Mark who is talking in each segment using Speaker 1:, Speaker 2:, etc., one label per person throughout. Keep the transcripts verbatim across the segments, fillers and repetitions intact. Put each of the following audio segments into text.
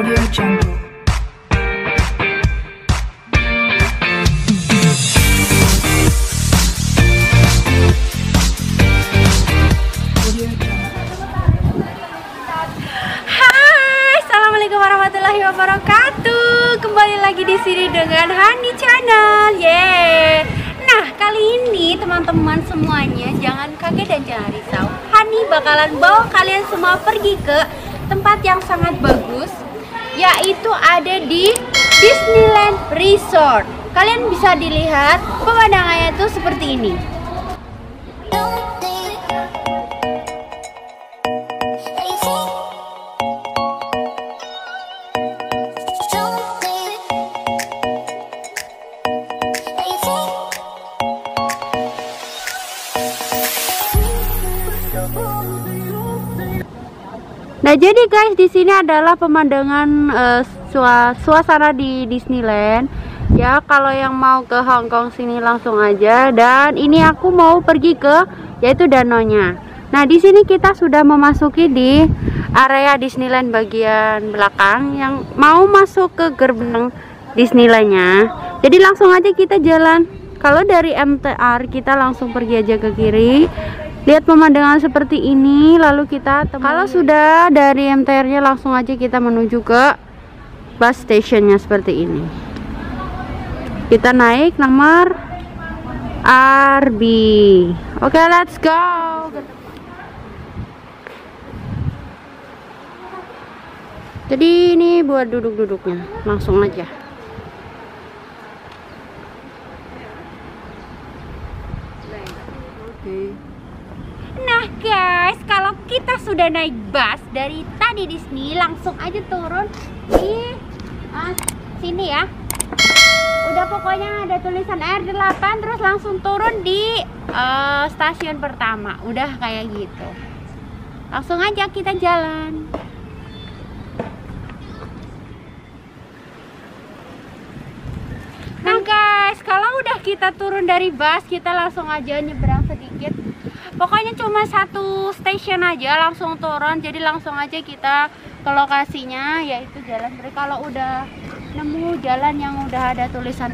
Speaker 1: Audio Jungle.
Speaker 2: Warahmatullahi wabarakatuh. Kembali lagi di sini dengan Hani Channel. Yeay. Nah, kali ini teman-teman semuanya jangan kaget dan jangan risau. Hani bakalan bawa kalian semua pergi ke tempat yang sangat bagus, yaitu ada di Disneyland Resort. Kalian bisa dilihat pemandangannya tuh seperti ini. Nah, jadi guys, di sini adalah pemandangan uh, suasana di Disneyland. Ya, kalau yang mau ke Hong Kong sini langsung aja. Dan ini aku mau pergi ke yaitu danaunya. Nah, di sini kita sudah memasuki di area Disneyland bagian belakang yang mau masuk ke gerbang Disneylandnya. Jadi langsung aja kita jalan. Kalau dari M T R kita langsung pergi aja ke kiri. Lihat pemandangan seperti ini, lalu kita temui. Kalau sudah dari M T R-nya langsung aja kita menuju ke bus stationnya seperti ini. Kita naik nomor R B. Oke, okay, let's go. Jadi ini buat duduk-duduknya, langsung aja. Oke. Okay. Nah guys, kalau kita sudah naik bus dari tadi di sini, langsung aja turun di uh, sini ya. Udah pokoknya ada tulisan R delapan, terus langsung turun di uh, stasiun pertama. Udah kayak gitu. Langsung aja kita jalan. Nah guys, kalau udah kita turun dari bus, kita langsung aja nyebrang sedikit. Pokoknya cuma satu stasiun aja langsung turun, jadi langsung aja kita ke lokasinya, yaitu jalan. Jadi kalau udah nemu jalan yang udah ada tulisan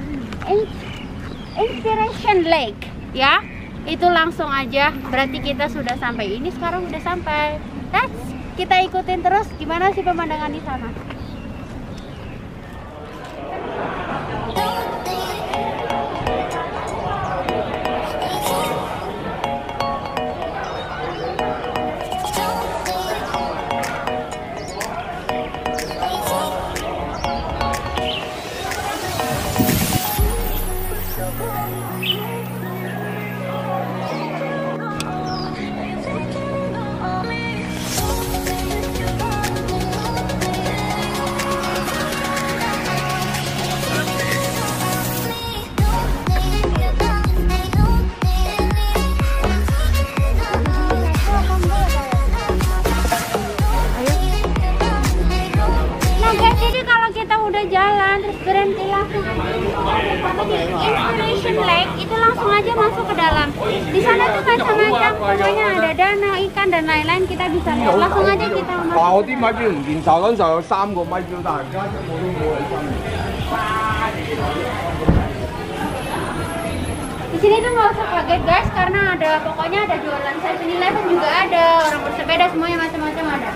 Speaker 2: Inspiration Lake ya, itu langsung aja berarti kita sudah sampai. Ini sekarang udah sampai. Let's kita ikutin terus gimana sih pemandangan di sana. Jalan terus berhenti langsung Inspiration Lake, itu langsung aja masuk ke dalam. Di sana tuh macam-macam, pokoknya ada danau, ikan dan lain-lain, kita bisa lihat. Langsung aja kita masuk. Di sini tuh nggak usah kaget guys, karena ada pokoknya ada jualan seven eleven juga ada, orang bersepeda semuanya macam-macam ada.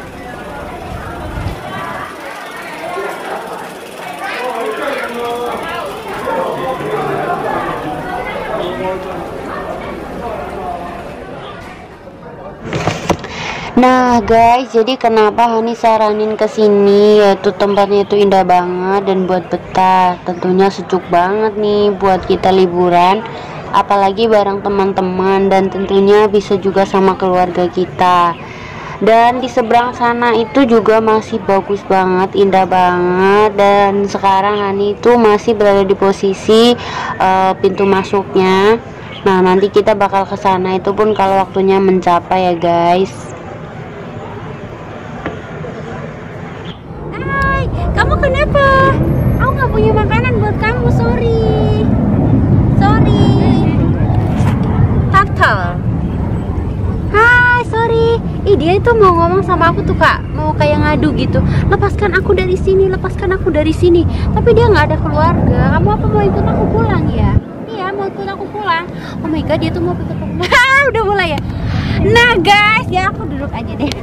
Speaker 3: Nah guys, jadi kenapa Hani saranin kesini, yaitu tempatnya itu indah banget dan buat betah. Tentunya sejuk banget nih buat kita liburan, apalagi bareng teman-teman, dan tentunya bisa juga sama keluarga kita. Dan di seberang sana itu juga masih bagus banget, indah banget. Dan sekarang Hani itu masih berada di posisi uh, pintu masuknya. Nah, nanti kita bakal ke sana itu pun kalau waktunya mencapai ya guys.
Speaker 2: Hai, kamu kenapa? Aku nggak punya makanan buat kamu, sorry. Sorry. Tatal. Hai, sorry. ih ih dia itu mau ngomong sama aku tuh kak, mau kayak ngadu gitu, lepaskan aku dari sini, lepaskan aku dari sini. Tapi dia nggak ada keluarga. Kamu apa mau ikut aku pulang ya? Iya mau ikut aku pulang. Oh my god, dia tuh mau ikut aku pulang. Udah mulai ya. Nah guys, ya aku duduk aja deh.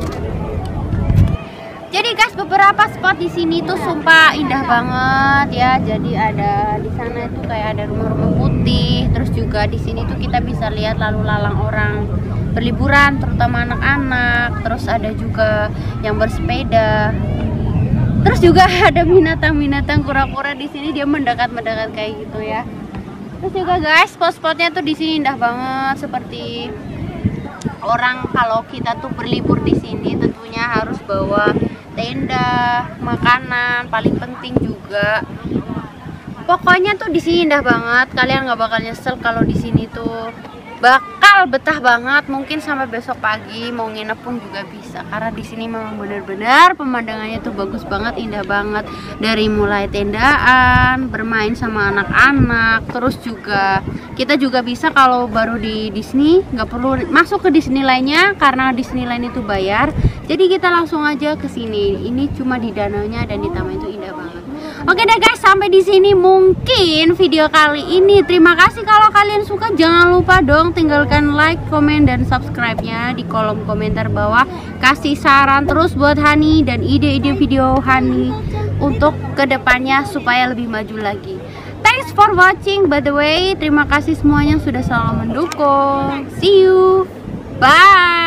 Speaker 2: Jadi guys, beberapa spot di sini tuh sumpah indah banget ya. Jadi ada di sana itu kayak ada rumah-rumah putih. Terus juga di sini tuh kita bisa lihat lalu lalang orang berliburan, terutama anak-anak. Terus ada juga yang bersepeda. Terus juga ada binatang-binatang kura-kura di sini, dia mendekat-mendekat kayak gitu ya. Terus juga guys, spot-spotnya tuh di sini indah banget. Seperti orang kalau kita tuh berlibur di sini tentunya harus bawa tenda, makanan, paling penting juga. Pokoknya tuh di sini indah banget. Kalian nggak bakal nyesel kalau di sini tuh bakal betah banget. Mungkin sampai besok pagi mau nginep pun juga bisa. Karena di sini memang benar-benar pemandangannya tuh bagus banget, indah banget. Dari mulai tendaan, bermain sama anak-anak, terus juga kita juga bisa kalau baru di Disney nggak perlu masuk ke Disneyland-nya karena Disneyland itu bayar. Jadi kita langsung aja ke sini. Ini cuma di danaunya dan di taman itu indah banget. Oke deh guys, sampai di sini mungkin video kali ini. Terima kasih kalau kalian suka. Jangan lupa dong tinggalkan like, komen, dan subscribe-nya di kolom komentar bawah. Kasih saran terus buat Hani dan ide-ide video Hani untuk kedepannya supaya lebih maju lagi. Thanks for watching by the way. Terima kasih semuanya sudah selalu mendukung. See you. Bye.